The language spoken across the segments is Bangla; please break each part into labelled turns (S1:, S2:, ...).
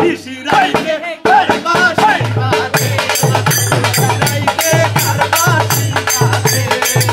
S1: নিশি রাইতে কারবাসি কাছে রাইতে কারবাসি কাছে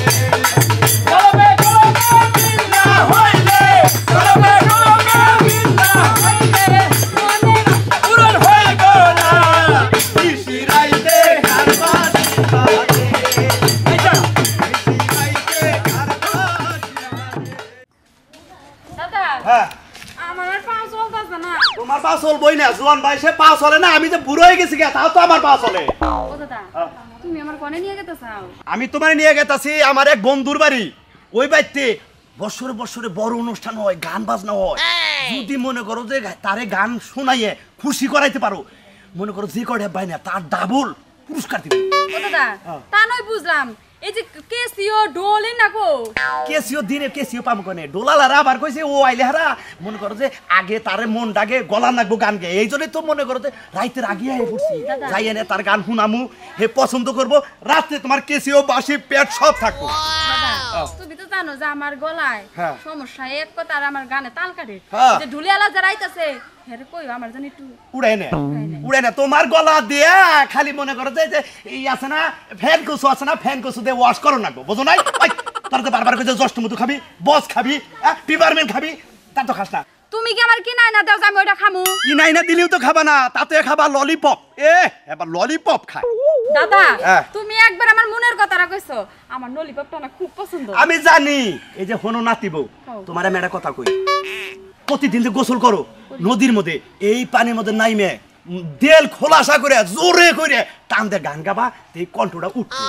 S1: তোমার পা চলবই না জোয়ান ভাই সে পা চলে না আমি যে বুড়ো হয়ে গেছি তাও তো আমার পা চলে
S2: তুমি আমার কোনে নিয়ে যেতে চাও
S1: আমি তোমার নিয়ে গেতাছি আমার এক বন্ধুর বাড়ি ওই বাড়িতে বছরে বছরে বড় অনুষ্ঠান হয় গান বাজনা হয় যদি মনে করো যে তারে গান শোনাইয়ে খুশি করাইতে পারো মনে করো যে কয়টা ভাই না তার ডাবল পুরস্কার দিবে
S2: ও দাদা তা নয় বুঝলাম এই যে কেসিও ডোলে নাকো
S1: কেসিও দিনে কেসিও পাবো কোনে ডোলালারা আবার কইছে ও আইলে হারা মনে করো যে আগে তারে মন ডাকে গলা নাকবো গান গে এই জন্যই তো মনে করো যে রাইতের আগে আই পড়ছি যাই এনে তার গান শুনামু হে পছন্দ করব রাতে তোমার কেসিও বাসি পেট সব থাকবো
S2: তুমি তো জানো যে আমার গলায় সমস্যা এক কথা আর আমার গানে তাল কাটে যে ঢুলিয়ালা যারা আইতাছে হেরে কই আমার জানি একটু
S1: উড়াই না তোমার গলা দিয়া খালি মনে করো যে এই আছে না ফ্যান কুসু আছে না ফ্যান কুসু দিয়ে ওয়াশ করো না বুঝো নাই তোর তো বারবার কইছে জষ্ট মধু খাবি বস খাবি পিপারমেন্ট খাবি তা তো খাস না
S2: তুমি কি আমার কিনাই না দাও আমি ওটা খামু
S1: কিনাই না দিলেও তো খাবা না তাতে খাবা ললিপপ এবার ললিপপ খায়
S2: দাদা তুমি একবার আমার মনের কথাটা কইছো আমার ললিপপটা না খুব পছন্দ
S1: আমি জানি এই যে হনো নাতি বউ তোমার আমি একটা কথা কই প্রতিদিন যে গোসল করো নদীর মধ্যে এই পানির মধ্যে নাইমে দেল খোলাসা করে জোরে করে টান দিয়ে গান গাবা এই কণ্ঠটা উঠবে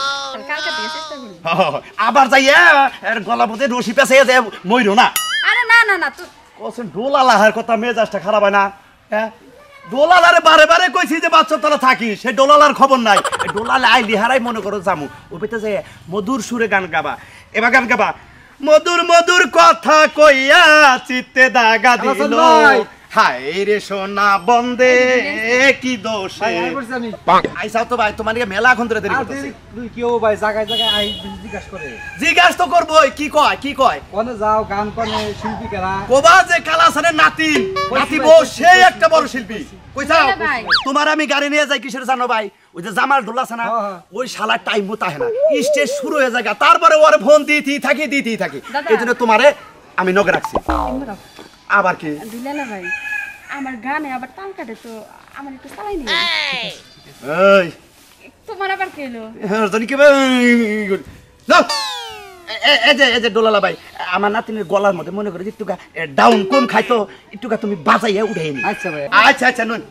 S1: আবার যাইয়া গলা মধ্যে রশি পেঁচাইয়া যায় মইরো না
S2: আরে না না না
S1: কোসেন ডোলালাহার কথা মেজাজটা খারাপ হয় না হ্যাঁ ডোলালারে বারে বারে কইছি যে বাচ্চার তলা থাকি সে ডোলালার খবর নাই ডোলালে আইলি হারাই মনে করো জামু ও পেতে যে মধুর সুরে গান গাবা এবার গান গাবা মধুর মধুর কথা কইয়া চিত্তে দাগা দিল হায় রে সোনা বন্দে কি দোষে আইসাও তো ভাই তোমার মেলা এখন ধরে দেরি করতেছি
S3: তুই কিও ভাই জায়গায় জায়গায় আই জিজ্ঞাস করে
S1: জিজ্ঞাস তো করবই কি কয়
S3: কোনে যাও গান কোনে শিল্পী কারা
S1: কোবা যে কালাসানের নাতি বউ সেই একটা বড় শিল্পী কইছাও তোমার আমি গাড়ি নিয়ে যাই কিসের জানো ভাই ওই যে জামাল ডোলা আছে না ওই শালার টাইম মতো হয় না স্টেজ শুরু হয়ে যায় তারপরে ওর ফোন দিতেই থাকি এই জন্য তোমারে আমি নগে রাখছি আবার কি
S2: দিলালা ভাই আমার গানে আবার তাল কাটে তো আমার একটু চালাই নি
S1: এই
S2: তোমার আবার কি হলো
S1: জানি কি নাও এই যে ডোলালা ভাই আমার নাতিনের গলার মধ্যে মনে করে একটু ডাউন কম খাইতো একটু তুমি বাজাইয়া উঠাই নি
S3: আচ্ছা ভাই
S1: আচ্ছা নুন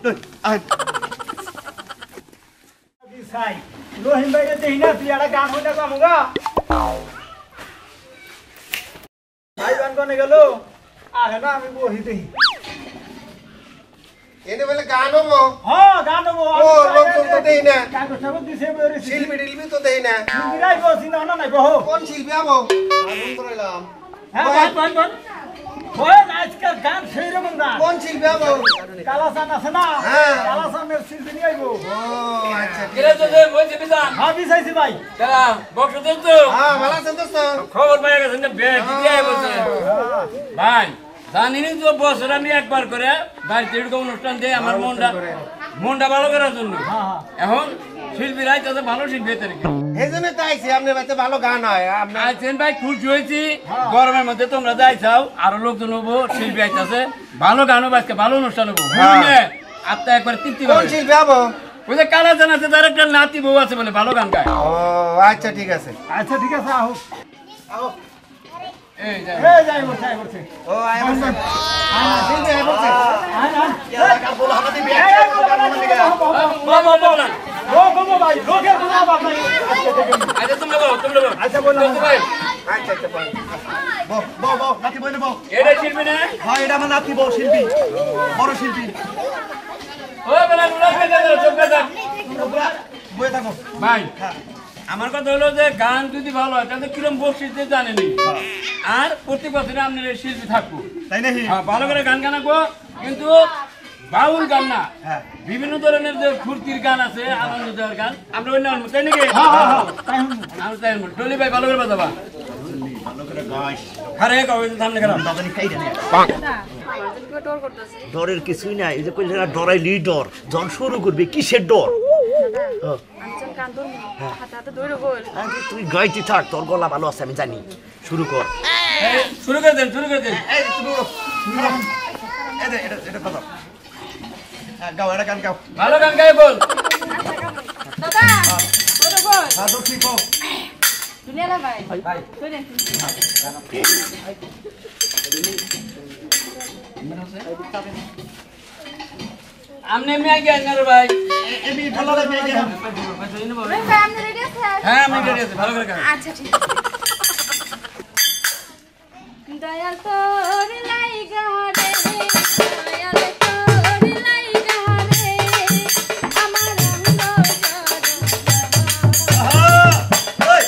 S3: সাই রহিম ভাই দেই না তুই একটা গান হইতা গামুগা ভাই গান কোনে গেল আরে না আমি বহি দেই
S4: এনে বলে গান হবো
S3: গান হবো
S4: ও লোক তো দেই না
S3: গান সব দিছে বরে
S4: শিল্পী তো দেই না
S3: শিল্পীরাই বসি না না নাই বহ
S4: কোন শিল্পী আবো গান করাইলাম
S3: হ্যাঁ বল ওই আজকাল গান সেই রকম না
S4: কোন শিল্পী আবো
S3: কালাসান আছে না কালাসানের শিল্পী নিয়ে আইবো
S4: ও আচ্ছা
S5: কেরে তো দে বইছে বিসা
S3: হ্যাঁ বিসাইছি ভাই
S5: দাদা বক্স দেন তো
S4: ভালো আছেন দোস্ত
S5: খবর পাই গেছে না ব্যাগ দিয়ে বলছে ভাই জানিনি তো বছর আমি একবার করে বাড়িতে এরকম অনুষ্ঠান দেয় আমার মনটা ভালো করার জন্য এখন শিল্পী রাইতে ভালো শিল্পী
S4: এই জন্য তো আইছি আপনার বাড়িতে ভালো গান হয়
S5: আইছেন ভাই খুশি হয়েছি গরমের মধ্যে তোমরা যাইছাও আরো লোকজন হবো শিল্পী আইতাছে ভালো গান হবো আজকে ভালো অনুষ্ঠান হবো আপনি একবার তৃপ্তি
S4: কোন শিল্পী আবো
S5: ওই যে কালা জান আছে তার একটা নাতি বউ আছে বলে ভালো গান গায়
S4: ও আচ্ছা ঠিক আছে
S3: আহো
S5: এই
S3: যাই বলছে
S4: ও আই বলছে শিল্পী আই বলছে
S1: এলাকার বলা হবে দিবি
S3: বাবা ভাই লোকের কথা বাবা
S5: আচ্ছা তোমরা বলো
S3: আচ্ছা বলো
S5: ভাই
S4: আচ্ছা
S1: বউ নাতি বই নেবো
S5: এটা শিল্পী না
S1: হয় এটা আমার নাতি বউ শিল্পী বড় শিল্পী
S5: ও বেলা নুলা কে দাও চুপ করে থাক
S1: বই থাকো
S5: ভাই আমার কথা হলো যে গান যদি ভালো হয় তাহলে কিরম বকশিস দিয়ে জানেনি আর প্রতি বছরে আপনার শিল্পী থাকবো
S1: তাই নাকি
S5: ভালো করে গান গানাবো কিন্তু বাউল গান না বিভিন্ন ধরনের যে ফুর্তির গান আছে আনন্দ দেওয়ার গান আমরা অন্য তাই নাকি তাই ডলি ভাই ভালো করে বাজাবা
S1: ভালো করে গাইস
S5: আরে কবে সামনে গেলাম
S1: দাদানি খাই রে
S2: আমার জন্য কেউ ডর করতেছে
S1: ডরের কিছুই নাই, এই যে কইলে না ডরাইলি ডর, যখন শুরু করবি কিসের ডর?
S2: আমি যখন কান ধরবো হাতে হাতে ধরে বল
S1: আরে তুই গাইতে থাক, তোর গলা ভালো আছে আমি জানি, শুরু কর।
S5: শুরু করে দেন, শুরু করে দেন।
S1: এই তুমি এটা কথা গাও, এটা গান গাও,
S5: ভালো গান গায়ে বল।
S2: দাদা ধরে বল
S1: তো ঠিক হোক।
S2: দুনিয়ালা ভাই ভাই ধরে
S5: আমনে এমনি আগে আনার ভাই।
S1: এমনি ভালো লাগে এই গান।
S2: ভাই ভাই আপনি রেডি আছেন?
S5: হ্যাঁ আমি রেডি আছি, ভালো করে গান।
S2: আচ্ছা ঠিক আছে দয়াল তোর লাইগা রে দয়াল তোর লাইগা রে আমার অঙ্গ
S1: ওই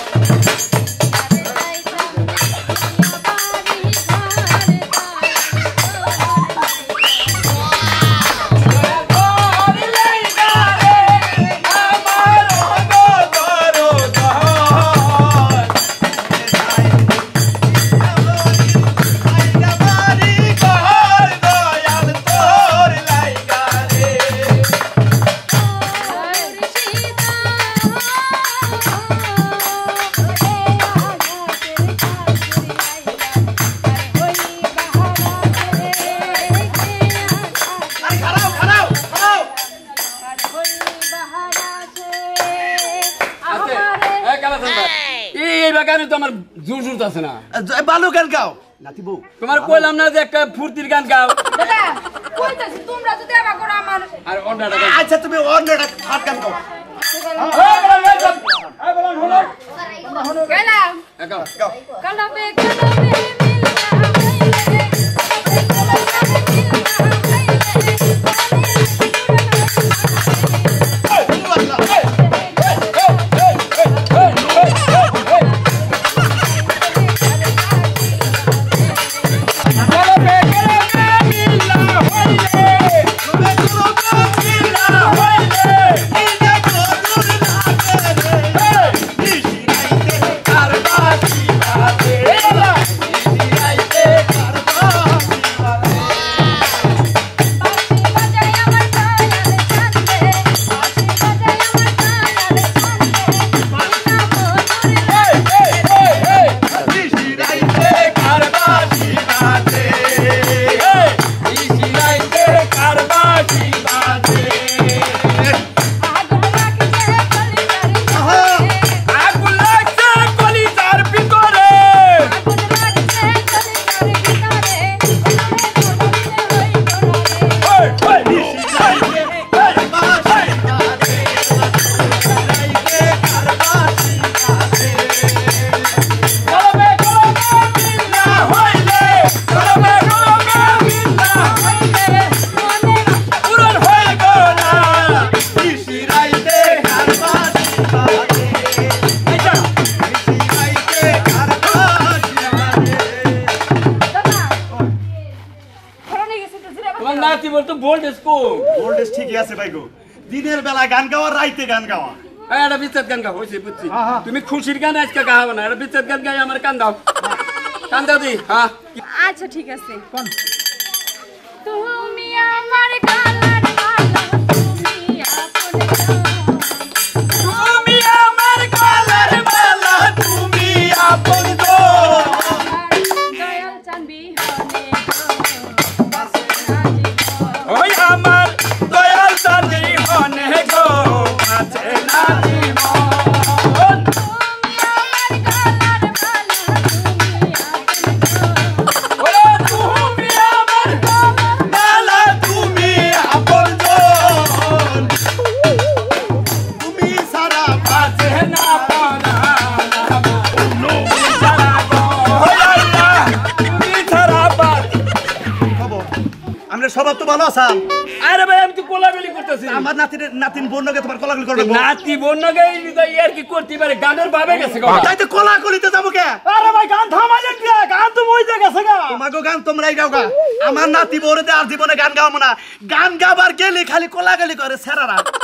S5: এই বাগানে তো আমার জোর জোর আছে না।
S1: ভালো গান গাও নাতি বউ।
S5: তোমার কইলাম না যে একটা ফুর্তির গান গাও।
S2: দাদা কইতাছি তোমরা যদি আবার করো আমার
S5: আর অন্যটা গান।
S1: আচ্ছা তুমি অন্যটা হাত গান গাও।
S2: গেলাম
S5: গাও।
S2: কলবে কলবে
S5: তোমার নাতি বলতো ভোল্টেজ কম।
S1: ভোল্টেজ ঠিকই আছে ভাই গো, দিনের বেলা গান গাওয়া, রাইতে গান গাওয়া।
S5: একটা বিচ্ছেদ গান গাও, হয়েছে বুঝছি। তুমি খুশির গান আজকে গাওয়াবে না, একটা বিচ্ছেদ গান গাই আমার কান দাও, কান দাও দি। হ্যাঁ
S2: আচ্ছা ঠিক আছে কোন তুমি আমার কালার মালা তুমি আপন
S5: তুমি আমার কালার মালা, তুমি আপন গো।
S2: দয়াল চানবি হনে
S5: ওই আমার দয়াল সাথী হনে গো, আছে না জীবন। ওরে তুমি আমার মালা, তুমি আপন গো।
S1: তুমি সারা
S5: আছে না পানা তুমি ছাড়া গো। ওই আল্লাহ, তুমি ছাড়া বাদ।
S1: খবর, আমরা সবার তো ভালো আসাম।
S5: আরে ভাই আমি তো কোলাগুলি করতেছি।
S1: আমার নাতিন বোনকে তোমার কোলাগুলি করবে।
S5: নাতি বোন আর কি করতে পারে, গানের ভাবে গেছে গো।
S1: তাই তো কোলাগুলিতে যাবো কে?
S3: আরে ভাই গান থামাইলেন কি? গান তো মইতে গেছে গা।
S1: তোমাকে গান তোমরাই গাও গা। আমার নাতি বউরে আর জীবনে গান গাওয়াবো না। গান গাবার গেলে খালি কোলাগুলি করে সেরারা।